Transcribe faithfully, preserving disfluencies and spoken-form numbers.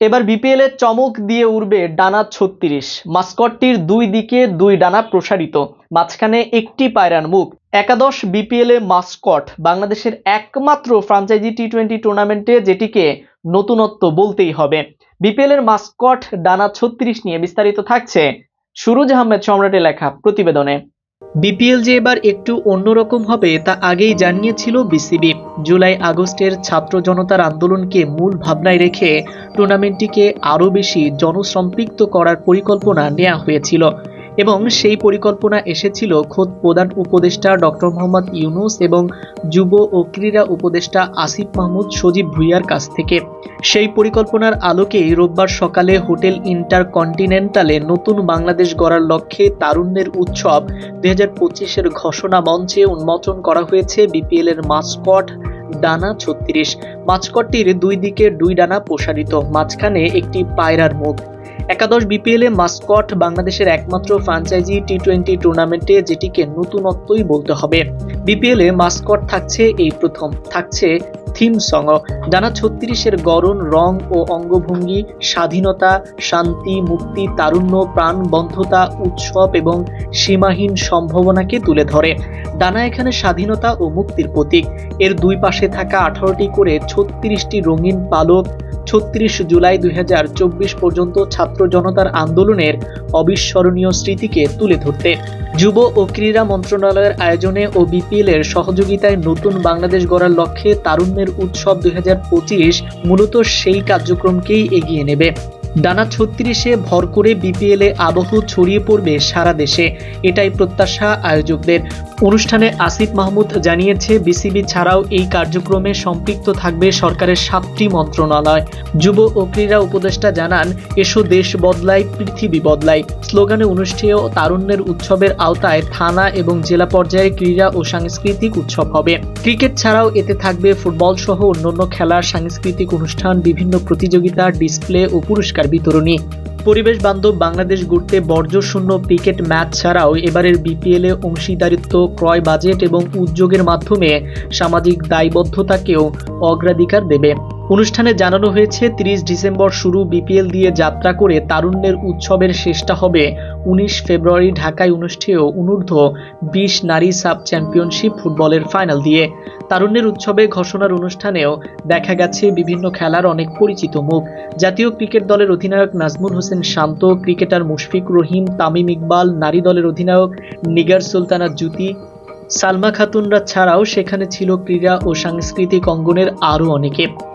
এবার বিপিএল এর চমক দিয়ে উড়বে ডানা ছত্রিশ। মাস্কটটির দুই দিকে দুই ডানা প্রসারিত, মাঝখানে একটি পায়রার মুখ। একাদশ বিপিএল এ মাস্কট বাংলাদেশের একমাত্র ফ্র্যাঞ্চাইজি টি টোয়েন্টি টুর্নামেন্টে, যেটিকে নতুনত্ব বলতেই হবে। বিপিএল এর মাস্কট ডানা ছত্রিশ নিয়ে বিস্তারিত থাকছে সুরুজ আহমেদ সম্রাটের লেখা প্রতিবেদনে। বিপিএল যে এবার একটু অন্যরকম হবে তা আগেই জানিয়েছিল বিসিবি। জুলাই আগস্টের ছাত্র জনতার আন্দোলনকে মূল ভাবনায় রেখে টুর্নামেন্টটিকে আরও বেশি জনসম্পৃক্ত করার পরিকল্পনা নেওয়া হয়েছিল এবং সেই পরিকল্পনা এসেছিল খোদ প্রধান উপদেষ্টা ডক্টর মোহাম্মদ ইউনূস এবং যুব ও ক্রীড়া উপদেষ্টা আসিফ মাহমুদ সজীব ভুঁইয়ার কাছ থেকে। সেই পরিকল্পনার আলোকেই রোববার সকালে হোটেল ইন্টারকন্টিনেন্টালে নতুন বাংলাদেশ গড়ার লক্ষ্যে তারুণ্যের উৎসব দুই হাজার পঁচিশের ঘোষণা মঞ্চে উন্মোচন করা হয়েছে বিপিএল এর মাস্কট ডানা ছত্রিশ। মাস্কটটির দুই দিকে দুই ডানা প্রসারিত, মাঝখানে একটি পায়রার মুখ। একাদশ বিপিএল এ মাস্কট বাংলাদেশের একমাত্র ফ্র্যাঞ্চাইজি টি টোয়েন্টি টুর্নামেন্টে, যেটিকে নতুনত্বই বলতে হবে। বিপিএল এ মাস্কট থাকছে এই প্রথম, থাকছে থিম সং। ডানা ছত্রিশের গড়ন, রং ও অঙ্গভঙ্গি স্বাধীনতা, শান্তি, মুক্তি, তারুণ্য, প্রাণবন্ধতা, উৎসব এবং সীমাহীন সম্ভাবনাকে তুলে ধরে। ডানা এখানে স্বাধীনতা ও মুক্তির প্রতীক। এর দুই পাশে থাকা আঠারোটি করে ছত্রিশটি রঙিন পালক ছত্রিশ জুলাই দুই হাজার চব্বিশ পর্যন্ত ছাত্র জনতার আন্দোলনের অবিস্মরণীয় স্মৃতিকে তুলে ধরতে। যুব ও ক্রীড়া মন্ত্রণালয়ের আয়োজনে ও বিপিএল এর সহযোগিতায় নতুন বাংলাদেশ গড়ার লক্ষ্যে তারুণ্যের উৎসব দুই হাজার পঁচিশ মূলত সেই কার্যক্রমকেই এগিয়ে নেবে। ডানা ছত্রিশে ভর করে বিপিএল এ আবহ ছড়িয়ে পড়বে সারা দেশে, এটাই প্রত্যাশা আয়োজকদের। অনুষ্ঠানে আসিফ মাহমুদ জানিয়েছে, বিসিবি ছাড়াও এই কার্যক্রমে সম্পৃক্ত থাকবে সরকারের সাতটি মন্ত্রণালয়। যুব ও ক্রীড়া উপদেষ্টা জানান, এসো দেশ বদলায়, পৃথিবী বদলায় স্লোগানে অনুষ্ঠেয় তারুণ্যের উৎসবের আওতায় থানা এবং জেলা পর্যায়ে ক্রীড়া ও সাংস্কৃতিক উৎসব হবে। ক্রিকেট ছাড়াও এতে থাকবে ফুটবল সহ অন্যান্য খেলার সাংস্কৃতিক অনুষ্ঠান, বিভিন্ন প্রতিযোগিতা, ডিসপ্লে ও পুরস্কার বিতরণী। পরিবেশ বান্ধব বাংলাদেশ গড়তে বর্জ্য শূন্য ক্রিকেট ম্যাচ ছাড়াও এবারের বিপিএল এ অংশীদারিত্ব, ক্রয় বাজেট এবং উদ্যোগের মাধ্যমে সামাজিক দায়বদ্ধতাকেও অগ্রাধিকার দেবে। অনুষ্ঠানে জানানো হয়েছে, তিরিশ ডিসেম্বর শুরু বিপিএল দিয়ে যাত্রা করে তারুণ্যের উৎসবের শেষটা হবে উনিশ ফেব্রুয়ারি ঢাকায় অনুষ্ঠেয় অনূর্ধ্ব বিশ নারী সাব চ্যাম্পিয়নশিপ ফুটবলের ফাইনাল দিয়ে। তারুণ্যের উৎসবে ঘোষণার অনুষ্ঠানেও দেখা গেছে বিভিন্ন খেলার অনেক পরিচিত মুখ। জাতীয় ক্রিকেট দলের অধিনায়ক নাজমুল হোসেন শান্ত, ক্রিকেটার মুশফিক রহিম, তামিম ইকবাল, নারী দলের অধিনায়ক নিগার সুলতানা জ্যোতি, সালমা খাতুনরা ছাড়াও সেখানে ছিল ক্রীড়া ও সাংস্কৃতিক অঙ্গনের আরও অনেকে।